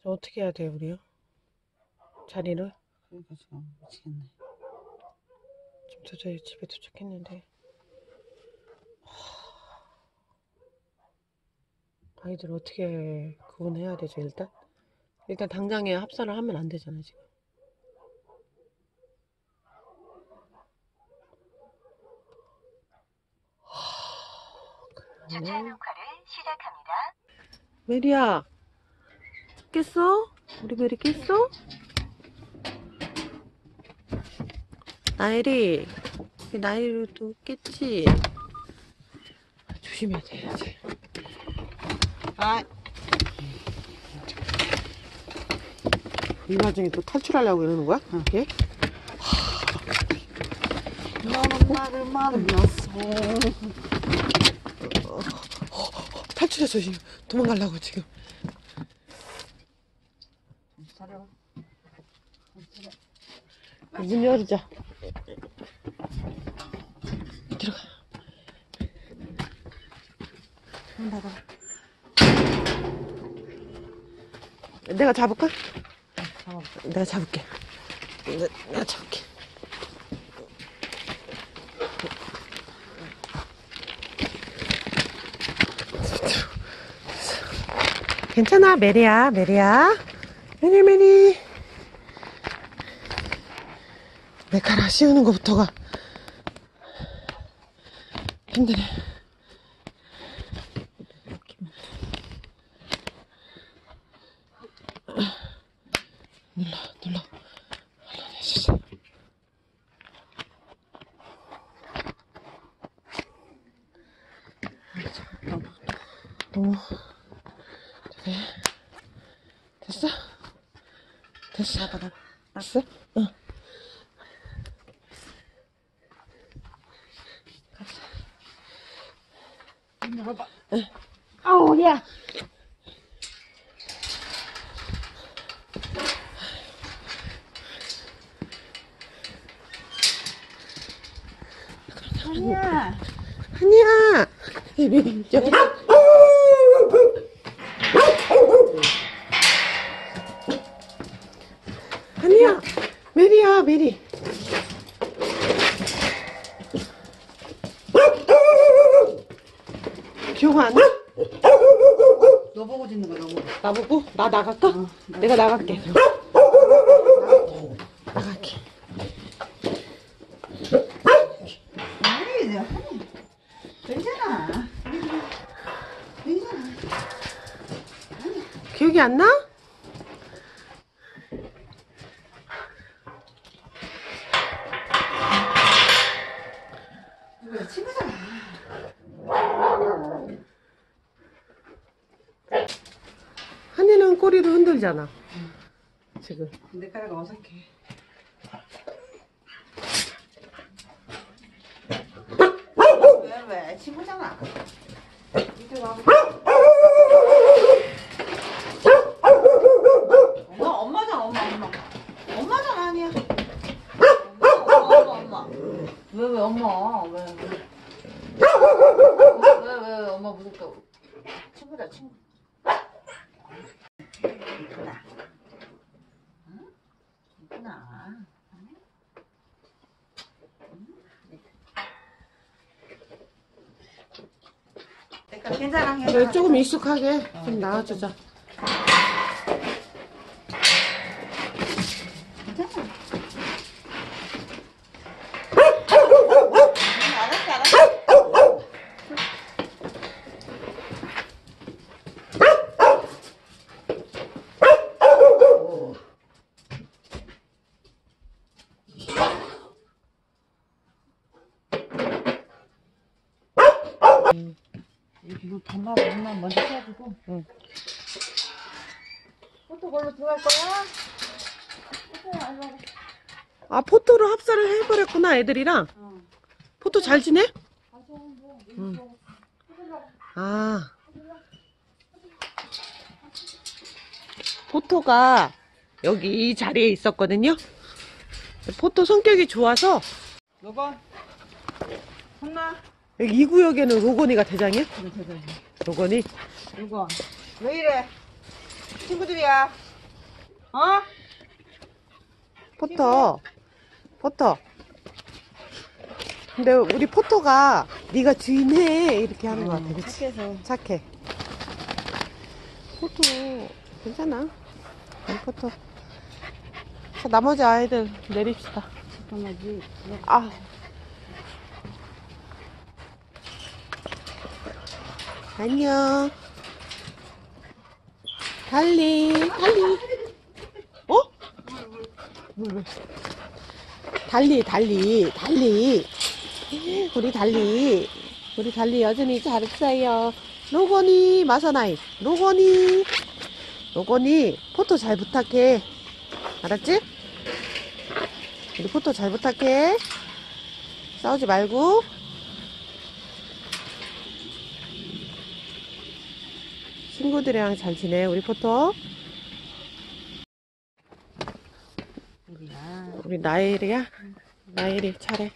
저 어떻게 해야 돼요, 우리요? 자리를? 그러니까 지금 미치겠네. 지금 도저히 집에 도착했는데. 아이들 어떻게 구분해야 되죠, 일단? 일단 당장에 합사를 하면 안 되잖아, 지금. 주차 녹화를 시작합니다. 메리야, 깼어? 우리 메리 깼어? 나엘이, 나엘이도 깼지? 조심해야 돼, 이제. 아, 이 와중에 또 탈출하려고 이러는 거야? 얘? 너는 나를 만났어. 탈출했어, 지금. 도망가려고, 지금. 차려. 문 열자. 들어가. 문 닫아. 내가 잡을까? 잡아. 내가 잡을게. 내가 잡을게. 괜찮아, 메리야, 메리야. 메리. 메카라 씌우는 것부터가 힘드네. 눌러. 너무 그래. 됐어? 됐어? 응. 열어봐. 아우, 야. 아니야. 아니야. 여기. 아니야. 메리야, 메리. 기억 안 나? 너 보고 짖는 거 너무. 나보고? 나 나갈까? 내가 나갈게. 나갈게. 아니, 괜찮아. 괜찮아. 기억이 안 나? 왜 친구잖아. 한이는 꼬리를 흔들잖아. 지금. 내 까라가 어색해. 왜? 친구잖아. 이제 와봐. 엄마잖아, 엄마. 엄마잖아, 아니야. 엄마. 왜, 엄마? 왜, 엄마 무섭다. 친구다, 친구. 이쁘다. 응? 이쁘나? 괜찮아. 그래, 조금 익숙하게 좀 나와주자. 괜찮아. 이거 반만 먼저 해가지고. 응. 포토 걸로 들어갈 거야? 아, 포토로 합사를 해버렸구나, 애들이랑. 포토 잘 지내? 응. 아. 포토가 여기 이 자리에 있었거든요. 포토 성격이 좋아서 로건 혼나. 여기 이 구역에는 로건이가 대장이야? 그래, 대단해. 로건이? 로건 왜 이래? 친구들이야. 어? 포터. 포터. 근데 우리 포터가 네가 주인해 이렇게 하는 것 같아. 그치? 착해서. 착해. 포터 괜찮아. 우리 포터. 자, 나머지 아이들 내립시다. 잠깐만지. 아. 안녕. 달리. 어? 물. 달리. 우리 달리 여전히 잘했어요. 로건이 마사나이. 로건이 포토 잘 부탁해. 알았지? 우리 포토 잘 부탁해. 싸우지 말고. 친구들이랑 잘 지내, 우리 포토. 우리 나일이야? 나일이 차례.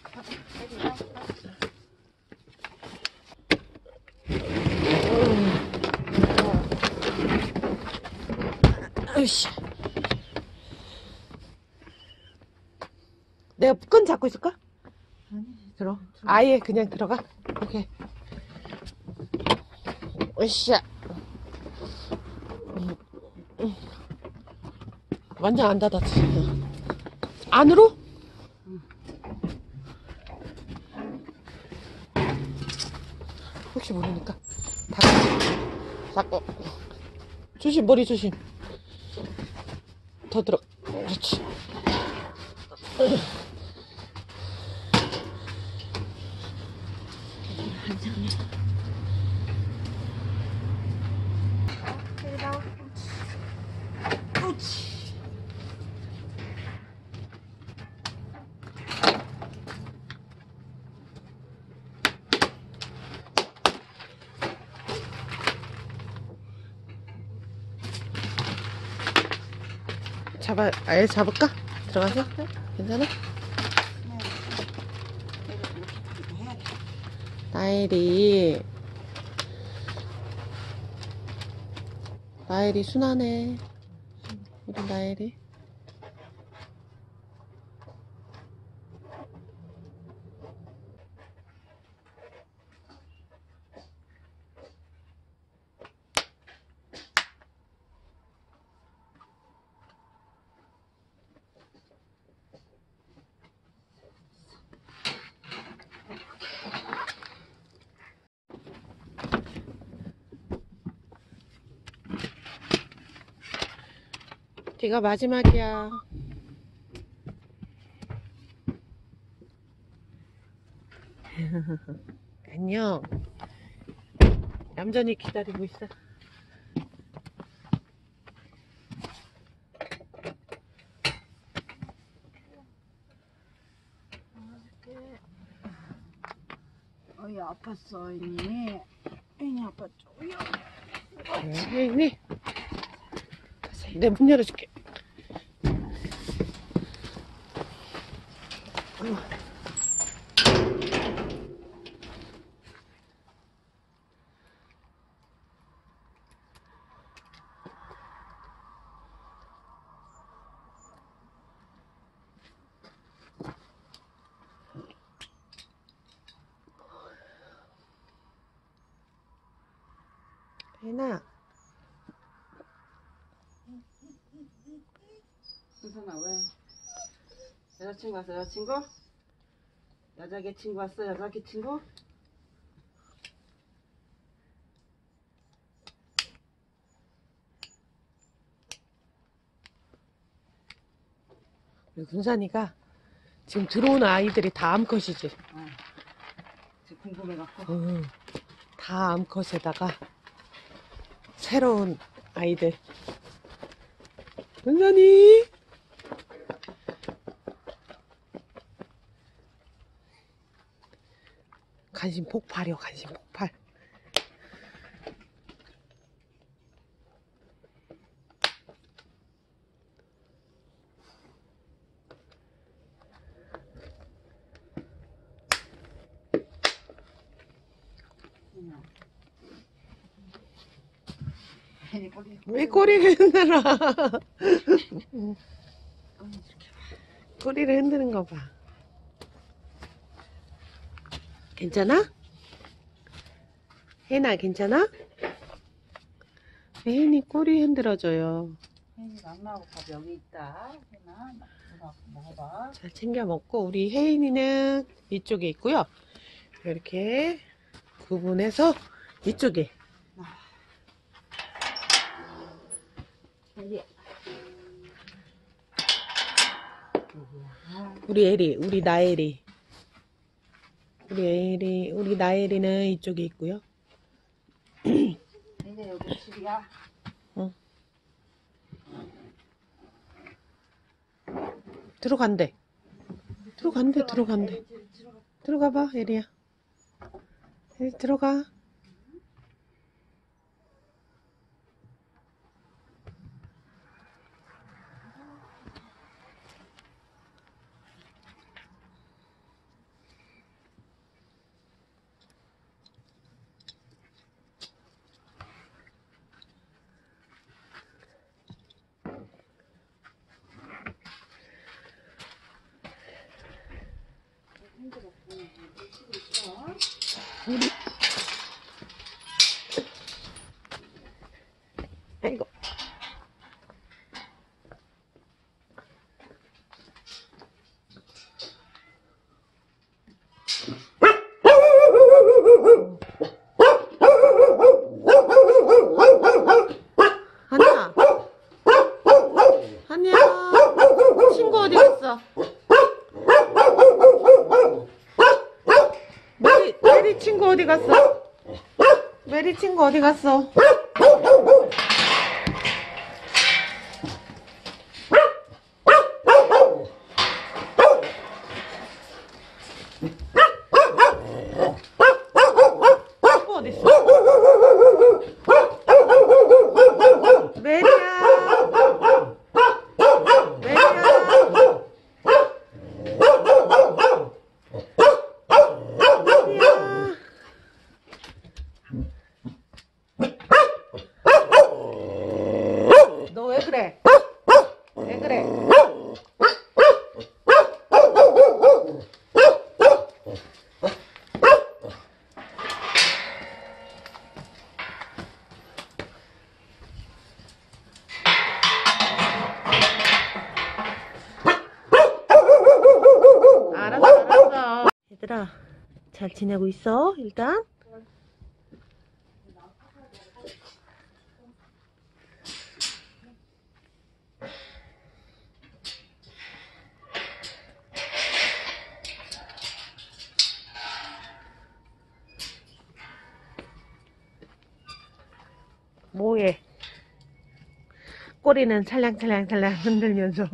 으쌰. 내가 끈 잡고 있을까? 들어. 아예 그냥 들어가. 오케이. 으쌰. 완전 안 닫았지. 안으로? 혹시 모르니까. 닫고. 조심, 머리 조심. 더 들어. 그렇지. 아예 잡을까? 들어가서? 괜찮아? 나엘이 순하네. 우리 나엘이. 네가 마지막이야. 안녕. 얌전히 기다리고 있어. 어이 아팠어 이니. 이니 아팠죠. 네. 내 문 열어줄게. 혜나. 수선아 왜? 여자친구 왔어? 여자친구? 여자개 친구 왔어? 여자개 친구? 우리 군산이가 지금 들어오는 아이들이 다 암컷이지. 지금 궁금해갖고. 다 암컷에다가 새로운 아이들. 군산이. 관심 폭발이요, 관심 폭발. 괜히 꼬리. 왜 꼬리를 흔들어? 이렇게. 꼬리를 흔드는 거 봐. 괜찮아? 혜나 괜찮아? 혜인이 꼬리 흔들어줘요. 혜인이가 엄마하고 밥 여기 있다. 혜나, 누나 먹어봐. 잘 챙겨 먹고 우리 혜인이는 이쪽에 있고요. 이렇게 구분해서 이쪽에 혜리. 우리 에리, 우리 나엘이, 우리 나엘이는 이쪽에 있고요. 이제 여기 집이야. 응. 들어간대. 들어간대. 들어가봐, 에리야. 에리 들어가. 우리 아이고. 하나. 한이야. 친구 어디 갔어? 메리 친구 어디 갔어? 메리 친구 어디 갔어? 친구 어디 있어? 메리야. 메리야. 너 왜 그래? 왜 그래? 알았어. 얘들아, 잘 지내고 있어? 일단. 뭐해? 꼬리는 찰랑찰랑찰랑 흔들면서.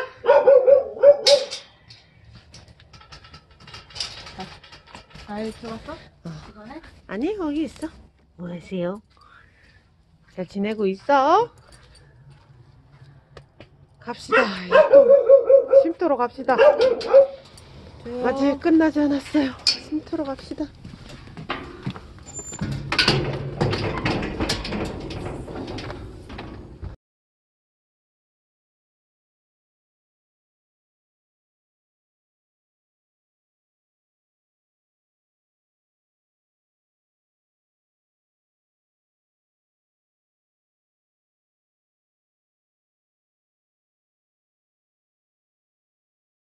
잘 들었어? 이거네? 아니, 거기 있어. 뭐 하세요? 잘 지내고 있어? 갑시다. 또 쉼터로 갑시다. 아직 끝나지 않았어요. 쉼터로 갑시다.